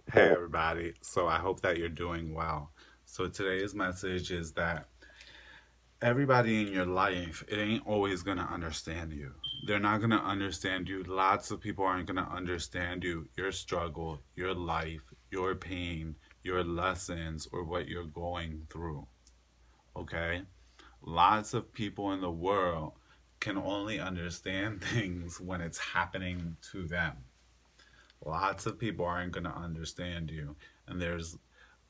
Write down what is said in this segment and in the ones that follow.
Hey everybody, so I hope that you're doing well. So today's message is that everybody in your life, it ain't always gonna understand you. They're not gonna understand you. Lots of people aren't gonna understand you, your struggle, your life, your pain, your lessons, or what you're going through. Okay? Lots of people in the world can only understand things when it's happening to them. Lots of people aren't going to understand you. And there's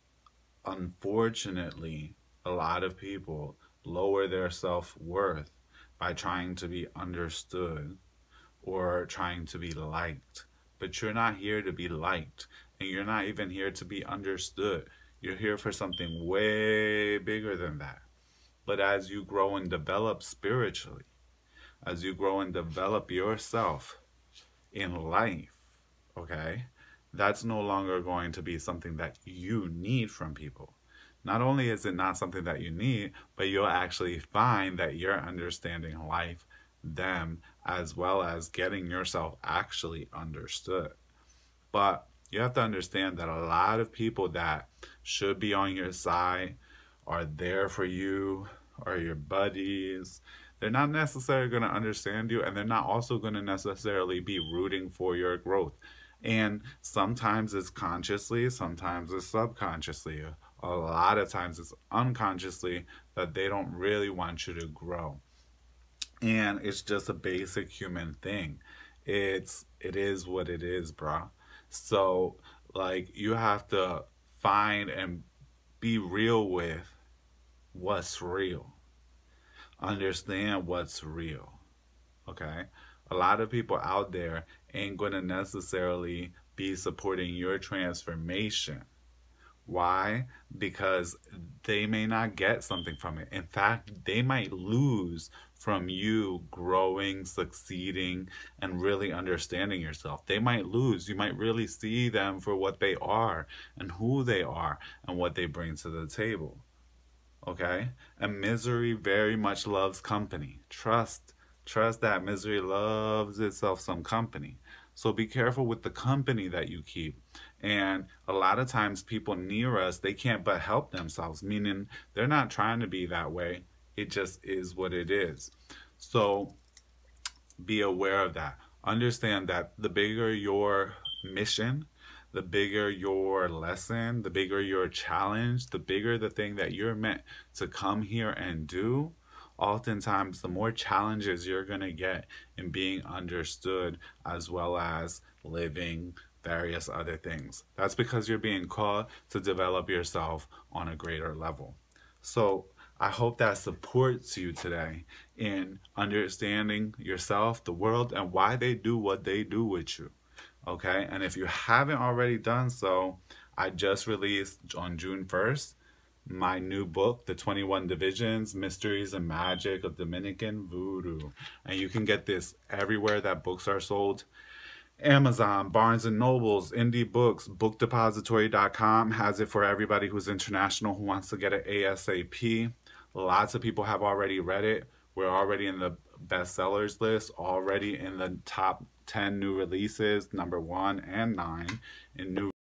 unfortunately a lot of people lower their self worth by trying to be understood or trying to be liked. But you're not here to be liked, and you're not even here to be understood. You're here for something way bigger than that. But as you grow and develop spiritually, as you grow and develop yourself in life, okay, that's no longer going to be something that you need from people. Not only is it not something that you need, but you'll actually find that you're understanding life, them, as well as getting yourself actually understood. But you have to understand that a lot of people that should be on your side are there for you, are your buddies. They're not necessarily going to understand you, and they're not also going to necessarily be rooting for your growth. And sometimes it's consciously, sometimes it's subconsciously. A lot of times it's unconsciously that they don't really want you to grow. And it's just a basic human thing. It is what it is, bro. So like you have to find and be real with what's real. Understand what's real. Okay? A lot of people out there ain't going to necessarily be supporting your transformation. Why? Because they may not get something from it. In fact, they might lose from you growing, succeeding, and really understanding yourself. They might lose. You might really see them for what they are and who they are and what they bring to the table. Okay? And misery very much loves company. Trust that misery loves itself some company. So be careful with the company that you keep. And a lot of times people near us, they can't but help themselves, meaning they're not trying to be that way. It just is what it is. So be aware of that. Understand that the bigger your mission, the bigger your lesson, the bigger your challenge, the bigger the thing that you're meant to come here and do, oftentimes the more challenges you're going to get in being understood as well as living various other things. That's because you're being called to develop yourself on a greater level. So I hope that supports you today in understanding yourself, the world, and why they do what they do with you. Okay? And if you haven't already done so, I just released on June 1st my new book, The 21 Divisions, Mysteries and Magic of Dominican Voodoo. And you can get this everywhere that books are sold. Amazon, Barnes & Nobles, Indie Books, BookDepository.com has it for everybody who's international who wants to get it ASAP. Lots of people have already read it. We're already in the bestsellers list, already in the top 10 new releases, number 1 and 9 in new